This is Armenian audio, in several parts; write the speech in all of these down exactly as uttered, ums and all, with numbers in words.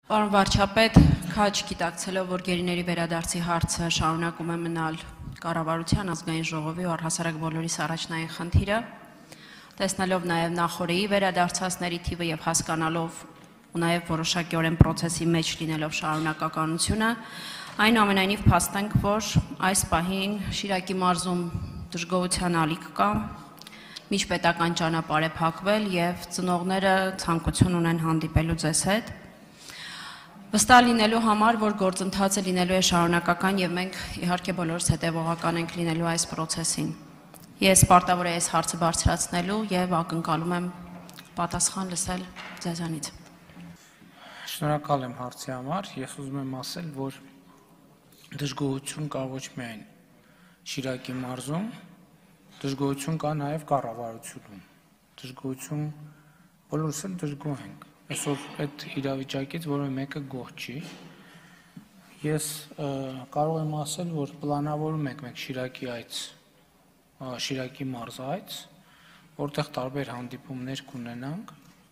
Պարոն վարչապետ, քաջ գիտակցելով, որ գերիների վերադարձի հարցը շարունակում է մնալ կառավարության, ազգային ժողովի ու առհասարակ բոլորիս առաջնային խնդիրը, տեսնելով նաև նախորդի վերադարձածների թիվը եւ հասկանալով ու նաև որոշակիորեն process-ի մեջ լինելով շարունակականությունը, այնուամենայնիվ փաստենք, որ այս պահին Շիրակի մարզում դժգոհության ալիք կա, միջպետական ճանապարհ է փակվել եւ ծնողները ցանկություն ունեն հանդիպելու ձեզ հետ։ Վստահ լինելու համար, որ գործընթացը լինելու է շարունակական եւ մենք իհարկե բոլորս հետեւողական ենք լինելու այս process-ին։ Ես պարտավոր եմ այս հարցը բարձրացնելու եւ ակնկալում եմ պատասխան լսել ձեզանից։ Շնորհակալ եմ հարցի համար։ Ես ուզում եմ ասել, որ դժգոհություն կա ոչ միայն Շիրակի մարզում, դժգոհություն կա նաեւ կառավարությունում։ Դժգոհություն բոլորս էլ դժգոհ ենք։ Այսօր այդ իրավիճակից որևէ մեկը գոհ չի։ Ես կարող եմ ասել, որ պլանավորում ենք մենք Շիրակի այց, Շիրակի մարզ այց, որտեղ տարբեր հանդիպումներ կունենանք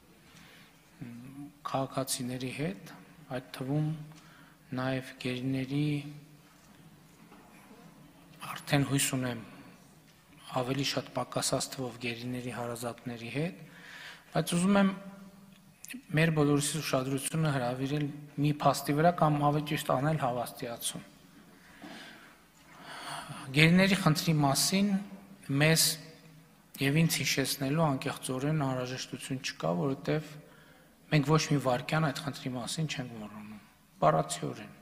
քաղաքացիների հետ, այդ թվում նաև գերիների արդեն հույս ունեմ ավելի շատ պակասած թվով գերիների հարազատների հետ, բայց ուզում եմ մեր բոլորիս ուշադրությունը հրավիրել մի փաստի վրա կամ ավելի ճիշտ անել հավաստիացում։ Գերիների խնդրի մասին մեզ եւ ինձ հիշեցնելու անկեղծորեն անհրաժեշտություն չկա, որովհետեւ մենք ոչ մի վարքյան այդ խնդրի մասին չենք մոռանում։ Բառացիորեն։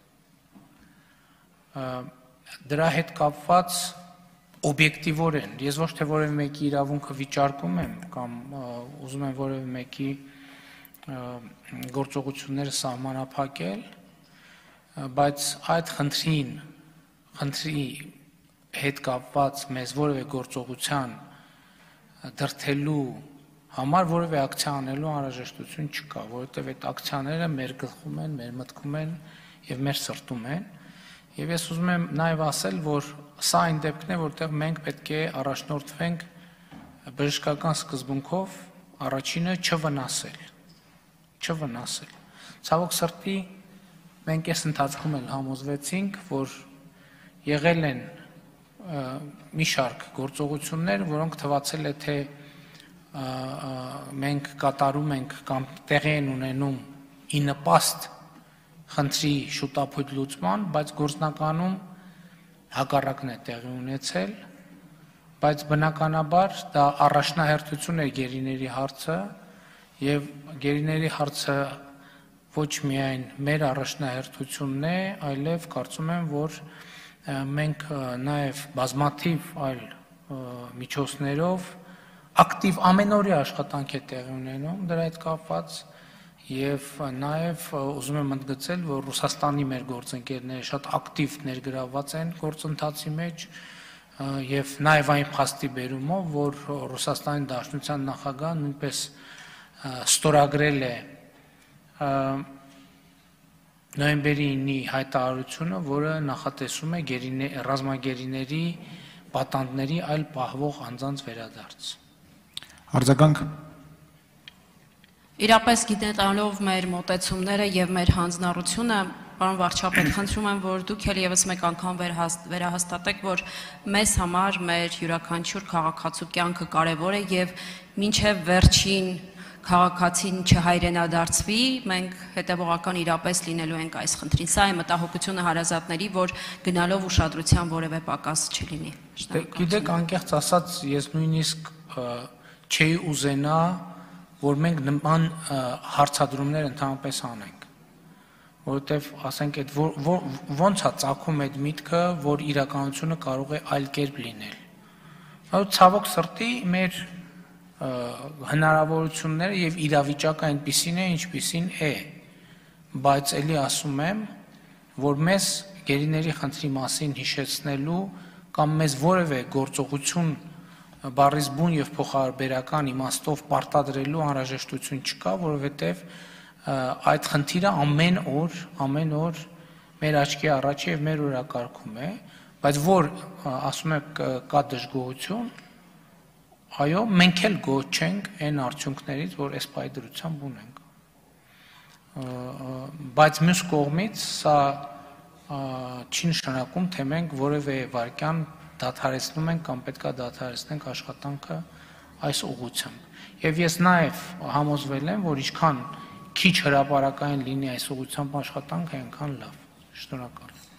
Դրա հետ կապված օբյեկտիվորեն, ես ոչ թե որևէ մեկի իրավունքը վիճարկում եմ կամ ուզում եմ որևէ մեկի գործողությունները սահմանափակել, բայց այդ խնդրին, խնդրի հետ կապված մեզ որևէ գործողության դրդելու համար որևէ ակցիա անելու անհրաժեշտություն չկա, որովհետև այդ ակցիաները մեր գլխում են, մեր մտքում են եւ մեր սրտում են, եւ ես ուզում եմ նաեւ ասել, որ սա այն դեպքն է, որտեղ մենք պետք է առաջնորդվենք բժշկական սկզբունքով, առաջինը չվնասել չվնասել։ Ցավոք սրտի մենք այս ընթացքում էլ համոզվեցինք, որ եղել են մի շարք գործողություններ, որոնք թվացել է թե մենք կատարում ենք կամ տեղի են ունենում ի նպաստ խնդրի շուտափույթ լուծման, բայց գործնականում հակառակն է տեղի ունեցել, բայց բնականաբար դա առաջնահերթություն է գերիների հարցը եւ գերիների հարցը ոչ միայն մեր առաջնահերթությունն է, այլև կարծում եմ, որ մենք նաեւ բազմաթիվ այլ միջոցներով ակտիվ ամենօրյա աշխատանք է տեղի ունենում դրա հետ կապված եւ նաեւ ուզում եմ ընդգծել, որ Ռուսաստանի մեր գործընկերները շատ ակտիվ ներգրավված են գործընթացի մեջ եւ նաեւ այն փաստի բերումով, որ Ռուսաստանի Դաշնության նախագահը նույնպես ստորագրել է նոյեմբերի ինի հայտարարությունը, որը նախատեսում է ռազմագերիների պատանդների այլ պահվող անձանց վերադարձ։ Արձագանք։ Իրապես գիտենալով մեր մոտեցումները եւ մեր հանձնառությունը, պարոն վարչապետ, խնդրում եմ, որ դուք էլ եւս մեկ անգամ վերահաստատեք, որ մեզ համար մեր յուրաքանչյուր քաղաքացու կյանքը կարեւոր է եւ մինչեւ վերջին քաղաքացին չհայրենադարձվի, մենք հետևողական իրապես լինելու ենք այս խնդրին։ Սա է մտահոգությունը հարազատների, որ գնալով ուշադրության որևէ պակաս չլինի։ Գիտեք, անկեղծ ասած, ես նույնիսկ չէի ուզենա, որ մենք նման հարցադրումներ ընդհանրապես անենք, որովհետև ասենք այդ ոնց է ծագում այդ միտքը, որ իրականությունը կարող է այլ կերպ լինել։ Ցավոք սրտի մեր հնարավորությունները եւ իրավիճակը այնպիսին է, ինչպիսին է, բայց ելի ասում եմ, որ մեզ գերիների խնդրի մասին հիշեցնելու կամ մեզ որևէ գործողություն բառից բուն եւ փոխհարաբերական իմաստով պարտադրելու անհրաժեշտություն չկա, որովհետեւ այդ խնդիրը ամեն օր, ամեն օր մեր աչքի առաջ եւ մեր օրակարգում է, բայց որ ասում եք կա դժգոհություն, այո, մենք էլ գոհ չենք այն արդյունքներից, որ այս պայդրությամբ ունենք։ բայց մյուս կողմից սա չի նշանակում, թե մենք որևէ վարքյան դադարեցնում ենք կամ պետքա դադարեցնենք աշխատանքը այս ուղղությամբ։ Եվ ես նաև համոզվել եմ, որ ինչքան քիչ հրապարակային լինի այս ուղղությամբ աշխատանքը, այնքան լավ։ Շնորհակալ եմ։